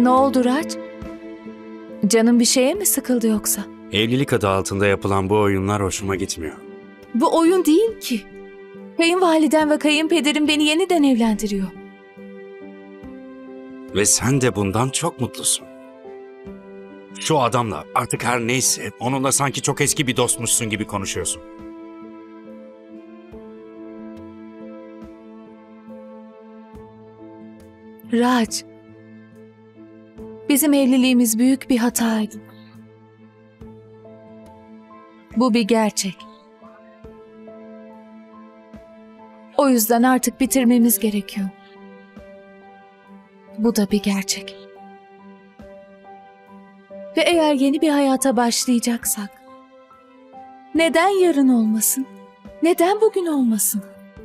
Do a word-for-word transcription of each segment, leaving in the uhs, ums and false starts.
Ne oldu Rac? Canın bir şeye mi sıkıldı yoksa? Evlilik adı altında yapılan bu oyunlar hoşuma gitmiyor. Bu oyun değil ki. Kayınvaliden ve kayınpederim beni yeniden evlendiriyor. Ve sen de bundan çok mutlusun. Şu adamla artık her neyse onunla sanki çok eski bir dostmuşsun gibi konuşuyorsun. Rac, bizim evliliğimiz büyük bir hataydı. Bu bir gerçek. O yüzden artık bitirmemiz gerekiyor. Bu da bir gerçek. Ve eğer yeni bir hayata başlayacaksak, neden yarın olmasın? Neden bugün olmasın?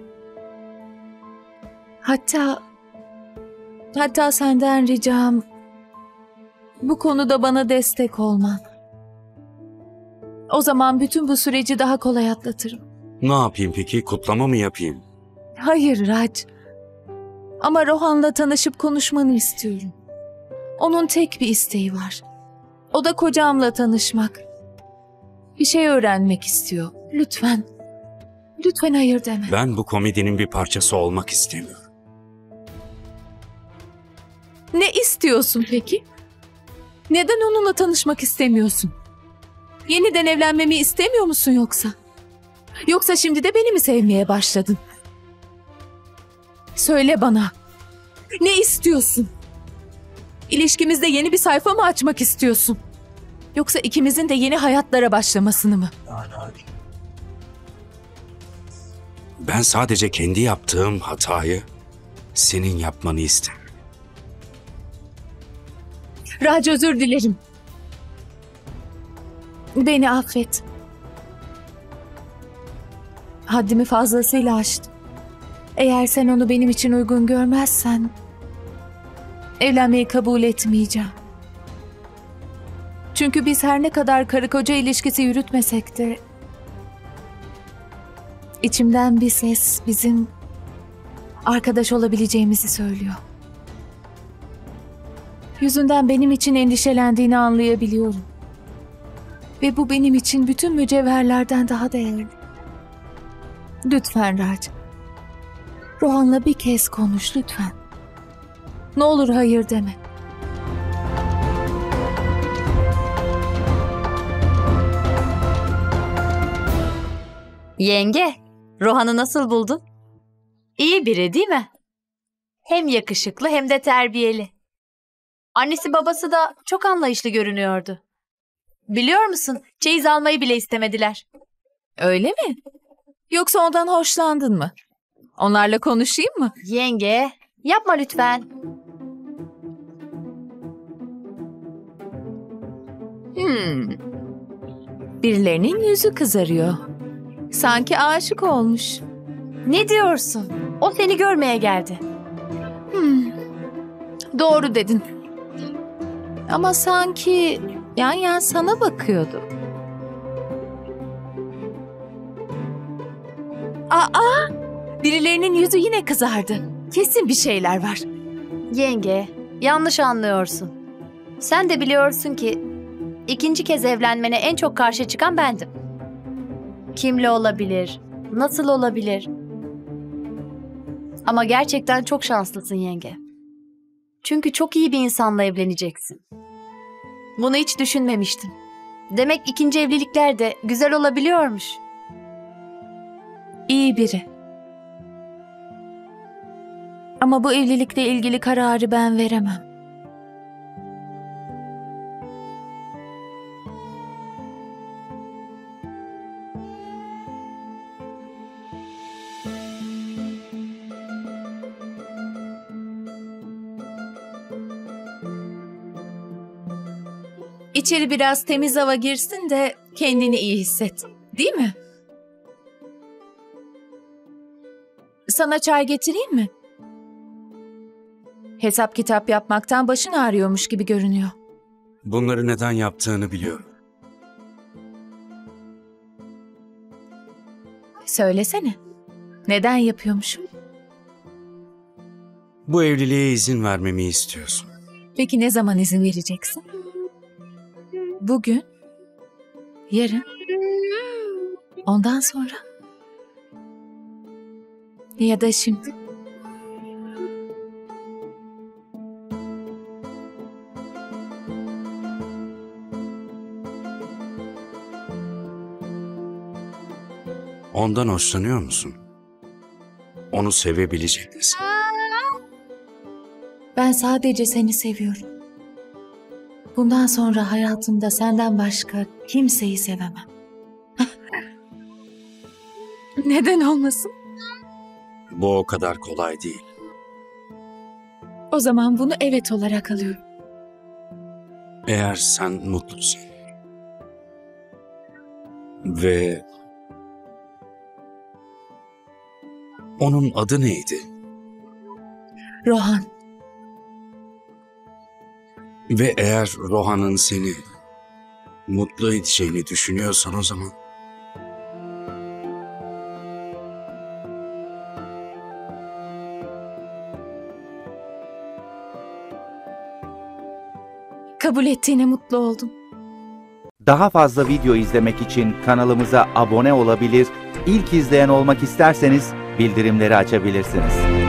Hatta, hatta senden ricam, bu konuda bana destek olman. O zaman bütün bu süreci daha kolay atlatırım. Ne yapayım peki? Kutlama mı yapayım? Hayır Rac. Ama Rohan'la tanışıp konuşmanı istiyorum. Onun tek bir isteği var. O da kocamla tanışmak. Bir şey öğrenmek istiyor. Lütfen. Lütfen hayır deme. Ben bu komedinin bir parçası olmak istemiyorum. Ne istiyorsun peki? Neden onunla tanışmak istemiyorsun? Yeniden evlenmemi istemiyor musun yoksa? Yoksa şimdi de beni mi sevmeye başladın? Söyle bana. Ne istiyorsun? İlişkimizde yeni bir sayfa mı açmak istiyorsun? Yoksa ikimizin de yeni hayatlara başlamasını mı? Ben sadece kendi yaptığım hatayı senin yapmanı isterim. Rac, özür dilerim. Beni affet. Haddimi fazlasıyla aştım. Eğer sen onu benim için uygun görmezsen evlenmeyi kabul etmeyeceğim. Çünkü biz her ne kadar karı koca ilişkisi yürütmesek de içimden bir ses bizim arkadaş olabileceğimizi söylüyor. Yüzünden benim için endişelendiğini anlayabiliyorum. Ve bu benim için bütün mücevherlerden daha değerli. Lütfen Rac. Rohan'la bir kez konuş lütfen. Ne olur hayır deme. Yenge, Rohan'ı nasıl buldun? İyi biri değil mi? Hem yakışıklı hem de terbiyeli. Annesi babası da çok anlayışlı görünüyordu. Biliyor musun, çeyiz almayı bile istemediler. Öyle mi? Yoksa ondan hoşlandın mı? Onlarla konuşayım mı? Yenge, yapma lütfen. Hmm. Birilerinin yüzü kızarıyor. Sanki aşık olmuş. Ne diyorsun? O seni görmeye geldi. Hmm. Doğru dedin. Ama sanki yan yan sana bakıyordu. Aa! Birilerinin yüzü yine kızardı. Kesin bir şeyler var. Yenge, yanlış anlıyorsun. Sen de biliyorsun ki ikinci kez evlenmene en çok karşı çıkan bendim. Kimle olabilir? Nasıl olabilir? Ama gerçekten çok şanslısın yenge. Çünkü çok iyi bir insanla evleneceksin. Bunu hiç düşünmemiştim. Demek ikinci evlilikler de güzel olabiliyormuş. İyi biri. Ama bu evlilikle ilgili kararı ben veremem. İçeri biraz temiz hava girsin de kendini iyi hisset. Değil mi? Sana çay getireyim mi? Hesap kitap yapmaktan başın ağrıyormuş gibi görünüyor. Bunları neden yaptığını biliyorum. Söylesene. Neden yapıyormuşum? Bu evliliğe izin vermemi istiyorsun. Peki ne zaman izin vereceksin? Bugün? Yarın? Ondan sonra? Ya da şimdi? Ondan hoşlanıyor musun? Onu sevebilecek misin? Ben sadece seni seviyorum. Bundan sonra hayatımda senden başka kimseyi sevemem. Neden olmasın? Bu o kadar kolay değil. O zaman bunu evet olarak alıyorum. Eğer sen mutlusun ve onun adı neydi? Rohan, Ve eğer Rohan'ın seni mutlu edeceğini düşünüyorsan o zaman kabul ettiğine mutlu oldum. Daha fazla video izlemek için kanalımıza abone olabilir, ilk izleyen olmak isterseniz bildirimleri açabilirsiniz.